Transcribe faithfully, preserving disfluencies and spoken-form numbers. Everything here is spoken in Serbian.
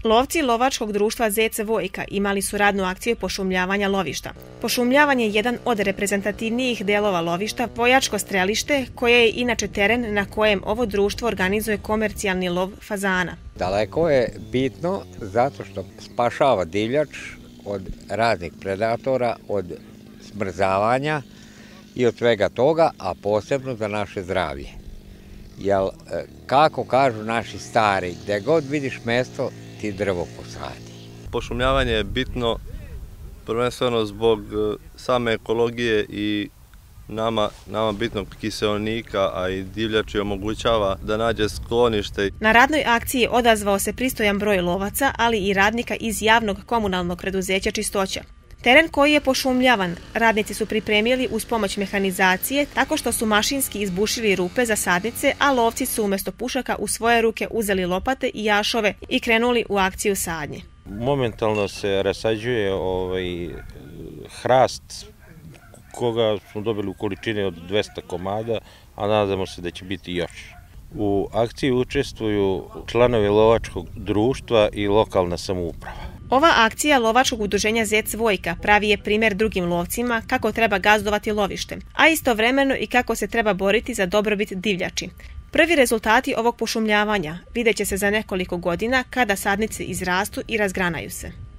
Lovci lovačkog društva Zec Vojka imali su radnu akciju pošumljavanja lovišta. Pošumljavanje je jedan od reprezentativnijih delova lovišta, vojačko strelište, koje je inače teren na kojem ovo društvo organizuje komercijalni lov fazana. Daleko je bitno zato što spašava divljač od raznih predatora, od smrzavanja i od svega toga, a posebno za naše zdravlje. Jer, kako kažu naši stari, gde god vidiš mesto, ti drvo posadi. Pošumljavanje je bitno prvenstveno zbog same ekologije i nama, nama bitnog kiseonika, a i divljači omogućava da nađe sklonište. Na radnoj akciji odazvao se pristojan broj lovaca, ali i radnika iz javnog komunalnog preduzeća Čistoća. Teren koji je pošumljavan, radnici su pripremili uz pomoć mehanizacije tako što su mašinski izbušili rupe za sadnice, a lovci su umjesto pušaka u svoje ruke uzeli lopate i jašove i krenuli u akciju sadnje. Momentalno se rasađuje ovaj hrast koga smo dobili u količini od dvesta komada, a nadamo se da će biti još. U akciji učestvuju članovi lovačkog društva i lokalna samouprava. Ova akcija lovačkog udruženja Zec Vojka pravi je primjer drugim lovcima kako treba gazdovati lovištem, a istovremeno i kako se treba boriti za dobrobit divljači. Prvi rezultati ovog pošumljavanja vidjet će se za nekoliko godina kada sadnice izrastu i razgranaju se.